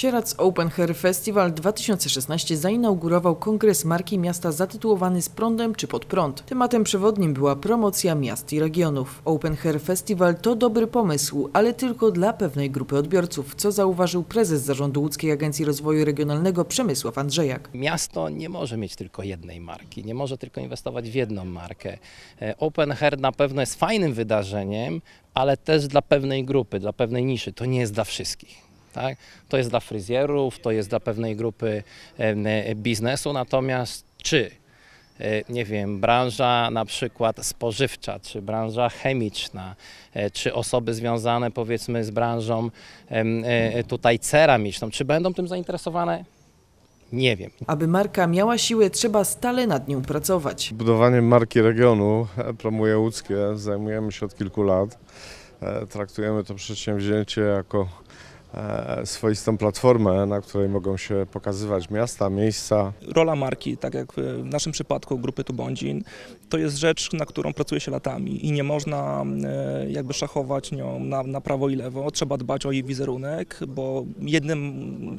Sieradz Open Hair Festival 2016 zainaugurował kongres marki miasta zatytułowany Z prądem czy pod prąd. Tematem przewodnim była promocja miast i regionów. Open Hair Festival to dobry pomysł, ale tylko dla pewnej grupy odbiorców, co zauważył prezes zarządu Łódzkiej Agencji Rozwoju Regionalnego Przemysław Andrzejak. Miasto nie może mieć tylko jednej marki, nie może tylko inwestować w jedną markę. Open Hair na pewno jest fajnym wydarzeniem, ale też dla pewnej grupy, dla pewnej niszy. To nie jest dla wszystkich. Tak? To jest dla fryzjerów, to jest dla pewnej grupy biznesu, natomiast nie wiem, branża na przykład spożywcza, czy branża chemiczna, czy osoby związane powiedzmy z branżą tutaj ceramiczną, czy będą tym zainteresowane? Nie wiem. Aby marka miała siłę, trzeba stale nad nią pracować. Budowaniem marki regionu Promuje Łódzkie zajmujemy się od kilku lat. Traktujemy to przedsięwzięcie jako swoistą platformę, na której mogą się pokazywać miasta, miejsca. Rola marki, tak jak w naszym przypadku grupy Tubądzin, to jest rzecz, na którą pracuje się latami i nie można jakby szachować nią na prawo i lewo. Trzeba dbać o jej wizerunek, bo jednym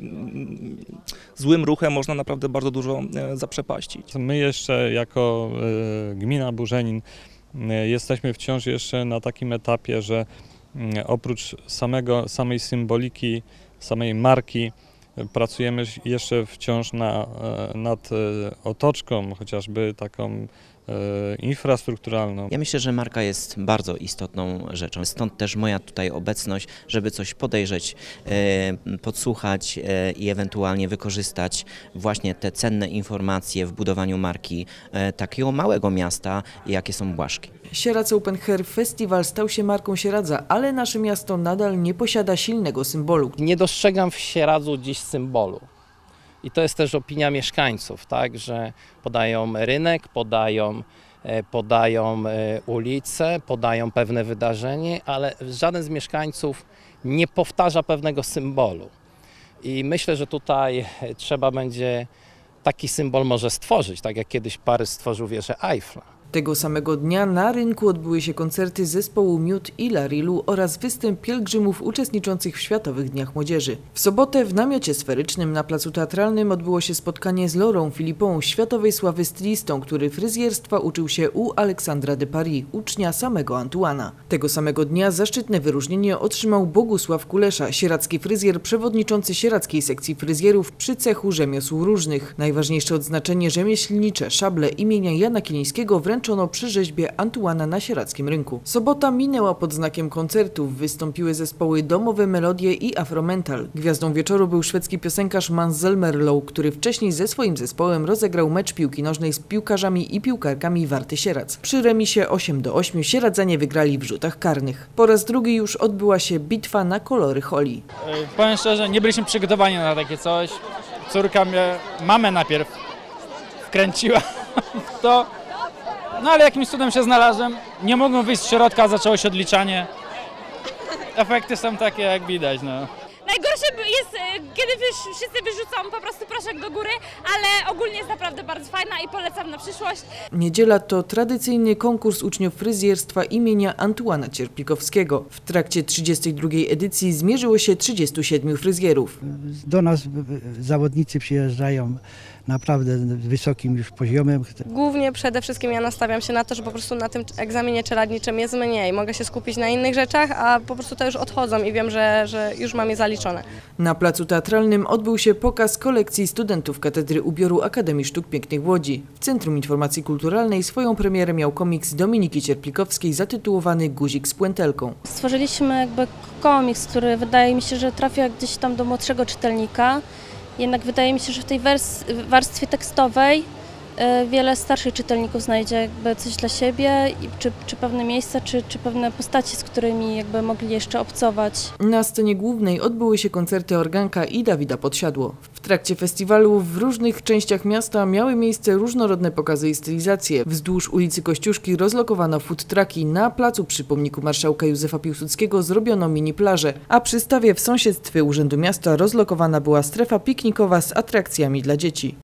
złym ruchem można naprawdę bardzo dużo zaprzepaścić. My jeszcze jako gmina Burzenin jesteśmy wciąż jeszcze na takim etapie, że oprócz samej symboliki, samej marki pracujemy jeszcze wciąż nad otoczką, chociażby taką infrastrukturalną. Ja myślę, że marka jest bardzo istotną rzeczą. Stąd też moja tutaj obecność, żeby coś podejrzeć, podsłuchać i ewentualnie wykorzystać właśnie te cenne informacje w budowaniu marki takiego małego miasta, jakie są Błaszki. Sieradz Open Hair Festival stał się marką Sieradza, ale nasze miasto nadal nie posiada silnego symbolu. Nie dostrzegam w Sieradzu dziś symbolu. I to jest też opinia mieszkańców, tak, że podają rynek, podają ulicę, podają pewne wydarzenie, ale żaden z mieszkańców nie powtarza pewnego symbolu. I myślę, że tutaj trzeba będzie taki symbol może stworzyć, tak jak kiedyś Paryż stworzył wieżę Eiffla. Tego samego dnia na rynku odbyły się koncerty zespołu Miód i Larilu oraz występ pielgrzymów uczestniczących w Światowych Dniach Młodzieży. W sobotę w namiocie sferycznym na Placu Teatralnym odbyło się spotkanie z Laurą Philippą, światowej sławy stylistą, który fryzjerstwa uczył się u Aleksandra de Paris, ucznia samego Antuana. Tego samego dnia zaszczytne wyróżnienie otrzymał Bogusław Kulesza, sieradzki fryzjer, przewodniczący sieradzkiej sekcji fryzjerów przy cechu rzemiosł różnych. Najważniejsze odznaczenie rzemieślnicze szable imienia Jana Kilińskiego wręczono przy rzeźbie Antuana na sieradzkim rynku. Sobota minęła pod znakiem koncertów. Wystąpiły zespoły Domowe Melodie i Afromental. Gwiazdą wieczoru był szwedzki piosenkarz Måns Zelmerlöw, który wcześniej ze swoim zespołem rozegrał mecz piłki nożnej z piłkarzami i piłkarkami Warty Sieradz. Przy remisie 8-8 Sieradzanie wygrali w rzutach karnych. Po raz drugi już odbyła się bitwa na kolory Holi. Powiem szczerze, nie byliśmy przygotowani na takie coś. Córka mnie, mamę najpierw wkręciła w to. No ale jakimś cudem się znalazłem, nie mogłem wyjść z środka, zaczęło się odliczanie. Efekty są takie, jak widać. No. Najgorsze jest, kiedy wszyscy wyrzucą po prostu proszek do góry, ale ogólnie jest naprawdę bardzo fajna i polecam na przyszłość. Niedziela to tradycyjny konkurs uczniów fryzjerstwa imienia Antuana Cierpikowskiego. W trakcie 32. edycji zmierzyło się 37 fryzjerów. Do nas zawodnicy przyjeżdżają naprawdę wysokim już poziomem. Głównie przede wszystkim ja nastawiam się na to, że po prostu na tym egzaminie czeladniczym jest mniej. Mogę się skupić na innych rzeczach, a po prostu to już odchodzą i wiem, że już mam je zaliczone. Na Placu Teatralnym odbył się pokaz kolekcji studentów Katedry Ubioru Akademii Sztuk Pięknych w Łodzi. W Centrum Informacji Kulturalnej swoją premierę miał komiks Dominiki Cierplikowskiej zatytułowany Guzik z puentelką. Stworzyliśmy jakby komiks, który wydaje mi się, że trafia gdzieś tam do młodszego czytelnika. Jednak wydaje mi się, że w tej warstwie tekstowej wiele starszych czytelników znajdzie jakby coś dla siebie, czy pewne miejsca, czy pewne postaci, z którymi jakby mogli jeszcze obcować. Na scenie głównej odbyły się koncerty Organka i Dawida Podsiadło. W trakcie festiwalu w różnych częściach miasta miały miejsce różnorodne pokazy i stylizacje. Wzdłuż ulicy Kościuszki rozlokowano food trucki, na placu przy pomniku marszałka Józefa Piłsudskiego zrobiono mini plażę, a przy stawie w sąsiedztwie Urzędu Miasta rozlokowana była strefa piknikowa z atrakcjami dla dzieci.